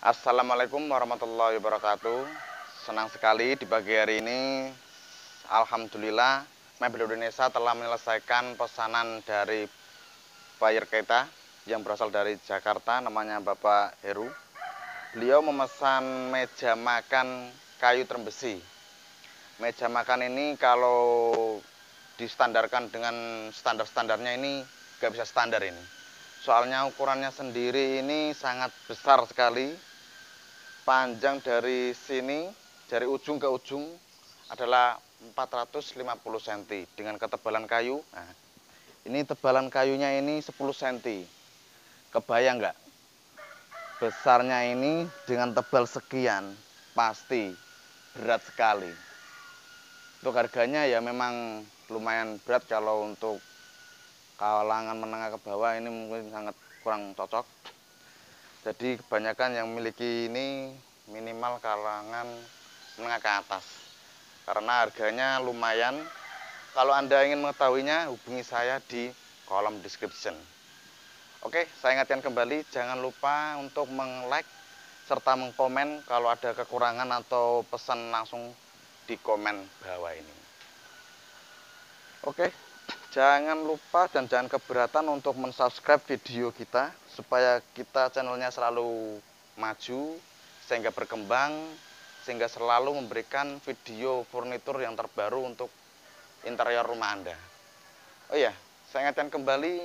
Assalamualaikum warahmatullahi wabarakatuh. Senang sekali di pagi hari ini. Alhamdulillah, Mebel Indonesia telah menyelesaikan pesanan dari buyer kita yang berasal dari Jakarta, namanya Bapak Heru. Beliau memesan meja makan kayu trembesi. Meja makan ini kalau distandarkan dengan standar-standarnya ini nggak bisa standar ini. Soalnya ukurannya sendiri ini sangat besar sekali. Panjang dari sini, dari ujung ke ujung adalah 450 cm dengan ketebalan kayu. Nah, ini tebalan kayunya ini 10 cm. Kebayang nggak? Besarnya ini dengan tebal sekian, pasti berat sekali. Untuk harganya ya memang lumayan berat kalau untuk kalangan menengah ke bawah ini mungkin sangat kurang cocok. Jadi kebanyakan yang memiliki ini minimal kalangan menengah ke atas. Karena harganya lumayan. Kalau Anda ingin mengetahuinya, hubungi saya di kolom description. Oke, saya ingatkan kembali, jangan lupa untuk meng-like serta mengkomen kalau ada kekurangan atau pesan langsung di komen bawah ini. Oke, jangan lupa dan jangan keberatan untuk mensubscribe video kita supaya kita channelnya selalu maju sehingga berkembang, sehingga selalu memberikan video furnitur yang terbaru untuk interior rumah Anda. Oh iya, saya ingatkan kembali,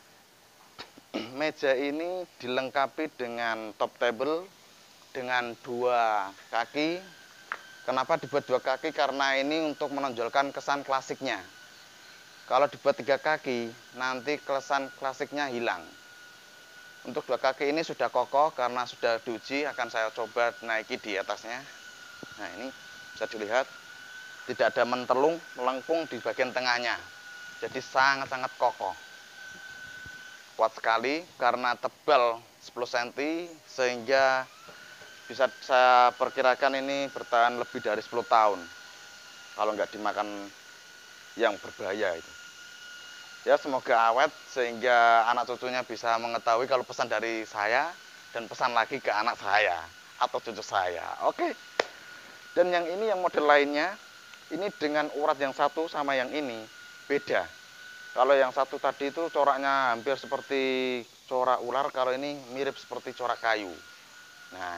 meja ini dilengkapi dengan top table dengan 2 kaki. Kenapa dibuat 2 kaki? Karena ini untuk menonjolkan kesan klasiknya. Kalau dibuat 3 kaki, nanti kesan klasiknya hilang. Untuk 2 kaki ini sudah kokoh karena sudah diuji, akan saya coba naiki di atasnya. Nah, ini bisa dilihat tidak ada mentelung, melengkung di bagian tengahnya. Jadi sangat-sangat kokoh. Kuat sekali karena tebal 10 cm sehingga bisa saya perkirakan ini bertahan lebih dari 10 tahun. Kalau nggak dimakan yang berbahaya itu. Ya, semoga awet sehingga anak cucunya bisa mengetahui kalau pesan dari saya dan pesan lagi ke anak saya atau cucu saya. Oke. Dan yang ini yang model lainnya, ini dengan urat yang satu sama yang ini beda. Kalau yang satu tadi itu coraknya hampir seperti corak ular, kalau ini mirip seperti corak kayu. Nah,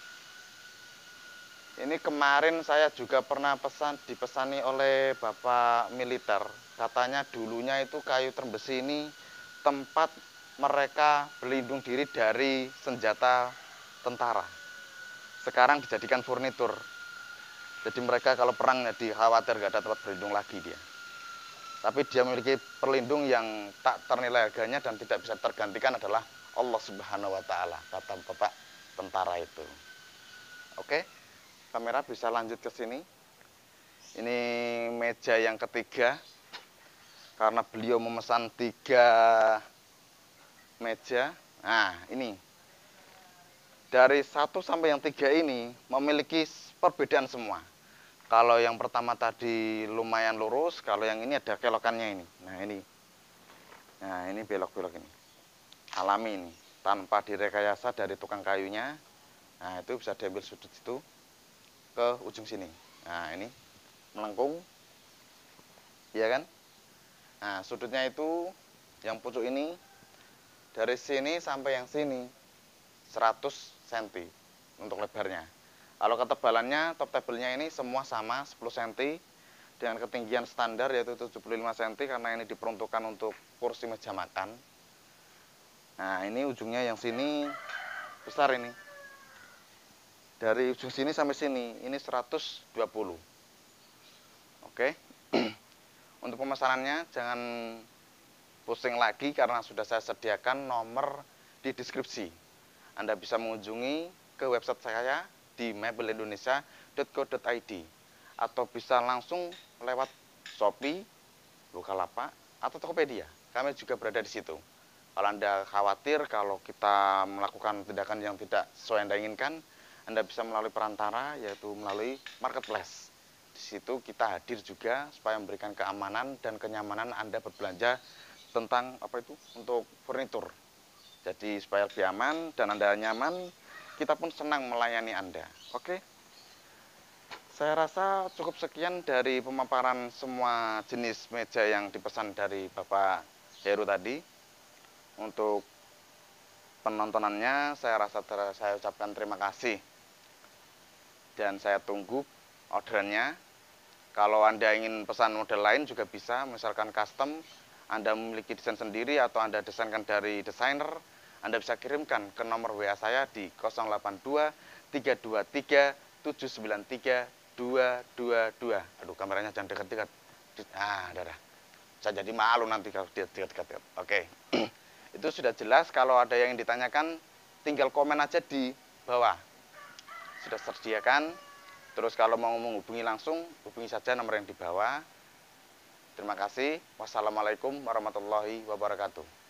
ini kemarin saya juga pernah dipesani oleh Bapak militer. Katanya dulunya itu kayu trembesi ini tempat mereka berlindung diri dari senjata tentara. Sekarang dijadikan furnitur. Jadi mereka kalau perang jadi khawatir gak ada tempat berlindung lagi dia. Tapi dia memiliki perlindung yang tak ternilai harganya dan tidak bisa tergantikan adalah Allah Subhanahu wa Ta'ala, kata Bapak tentara itu. Oke. Kamera bisa lanjut ke sini. Ini meja yang ketiga. Karena beliau memesan 3 meja. Nah, ini. Dari 1 sampai yang 3 ini memiliki perbedaan semua. Kalau yang pertama tadi lumayan lurus, kalau yang ini ada kelokannya ini. Nah, ini belok-belok ini. Alami ini, tanpa direkayasa dari tukang kayunya. Nah, itu bisa diambil sudut situ ke ujung sini. Nah, ini melengkung, iya kan? Nah, sudutnya itu yang pucuk ini dari sini sampai yang sini 100 cm untuk lebarnya. Kalau ketebalannya, top table-nya ini semua sama 10 cm dengan ketinggian standar yaitu 75 cm karena ini diperuntukkan untuk kursi meja makan. Nah, ini ujungnya yang sini besar ini. Dari ujung sini sampai sini ini 120. Oke. Untuk pemesanannya jangan pusing lagi karena sudah saya sediakan nomor di deskripsi. Anda bisa mengunjungi ke website saya di mebelindonesia.co.id atau bisa langsung lewat Shopee, Bukalapak, atau Tokopedia. Kami juga berada di situ. Kalau Anda khawatir kalau kita melakukan tindakan yang tidak sesuai Anda inginkan, Anda bisa melalui perantara, yaitu melalui marketplace. Di situ kita hadir juga supaya memberikan keamanan dan kenyamanan Anda berbelanja tentang untuk furnitur. Jadi supaya lebih aman dan Anda nyaman, kita pun senang melayani Anda. Oke? Saya rasa cukup sekian dari pemaparan semua jenis meja yang dipesan dari Bapak Heru tadi. Untuk penontonannya saya ucapkan terima kasih. Dan saya tunggu orderannya. Kalau Anda ingin pesan model lain juga bisa, misalkan custom, Anda memiliki desain sendiri atau Anda desainkan dari desainer, Anda bisa kirimkan ke nomor WA saya di 082 323 793 222. Aduh, kameranya jangan dekat-dekat. Udah. Saya jadi malu nanti kalau dia dekat-dekat. Oke. Itu sudah jelas. Kalau ada yang ditanyakan, tinggal komen aja di bawah. Sudah tersediakan. Terus kalau mau menghubungi langsung, hubungi saja nomor yang di bawah. Terima kasih. Wassalamualaikum warahmatullahi wabarakatuh.